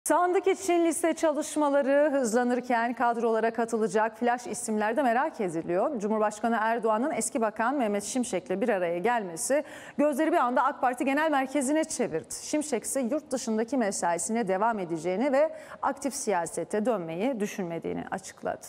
Sandık için liste çalışmaları hızlanırken kadrolara katılacak flash isimler de merak ediliyor. Cumhurbaşkanı Erdoğan'ın eski bakan Mehmet Şimşek'le bir araya gelmesi gözleri bir anda AK Parti Genel Merkezi'ne çevirdi. Şimşek ise yurt dışındaki mesaisine devam edeceğini ve aktif siyasete dönmeyi düşünmediğini açıkladı.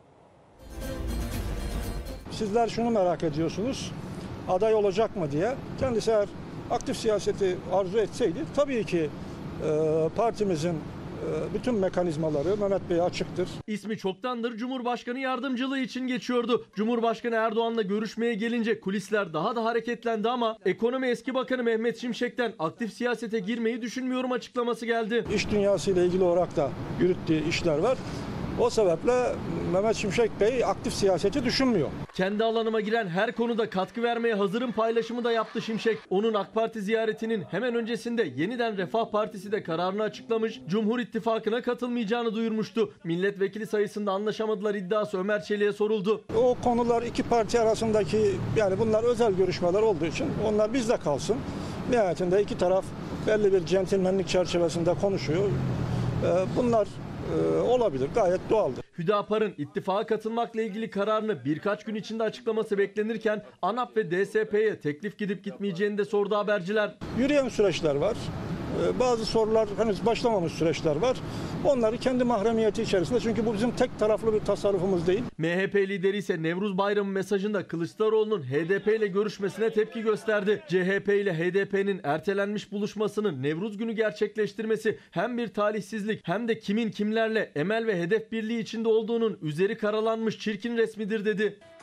Sizler şunu merak ediyorsunuz, aday olacak mı diye. Kendisi eğer aktif siyaseti arzu etseydi tabii ki partimizin bütün mekanizmaları Mehmet Bey'e açıktır. İsmi çoktandır Cumhurbaşkanı yardımcılığı için geçiyordu. Cumhurbaşkanı Erdoğan'la görüşmeye gelince kulisler daha da hareketlendi ama ekonomi eski bakanı Mehmet Şimşek'ten aktif siyasete girmeyi düşünmüyorum açıklaması geldi. İş dünyasıyla ilgili olarak da yürüttüğü işler var. O sebeple Mehmet Şimşek Bey aktif siyaseti düşünmüyor. Kendi alanıma giren her konuda katkı vermeye hazırım paylaşımı da yaptı Şimşek. Onun AK Parti ziyaretinin hemen öncesinde yeniden Refah Partisi de kararını açıklamış, Cumhur İttifakı'na katılmayacağını duyurmuştu. Milletvekili sayısında anlaşamadılar iddiası Ömer Çelik'e soruldu. O konular iki parti arasındaki, yani bunlar özel görüşmeler olduğu için onlar bizde kalsın. Nihayetinde iki taraf belli bir centilmenlik çerçevesinde konuşuyor. Bunlar olabilir, gayet doğaldır. Hüdapar'ın ittifaka katılmakla ilgili kararını birkaç gün içinde açıklaması beklenirken ANAP ve DSP'ye teklif gidip gitmeyeceğini de sordu haberciler. Yürüyen süreçler var. Bazı sorular henüz başlamamış süreçler var. Onları kendi mahremiyeti içerisinde, çünkü bu bizim tek taraflı bir tasarrufumuz değil. MHP lideri ise Nevruz Bayramı mesajında Kılıçdaroğlu'nun HDP ile görüşmesine tepki gösterdi. CHP ile HDP'nin ertelenmiş buluşmasının Nevruz günü gerçekleştirmesi hem bir talihsizlik hem de kimin kimlerle emel ve hedef birliği içinde olduğunun üzeri karalanmış çirkin resmidir dedi.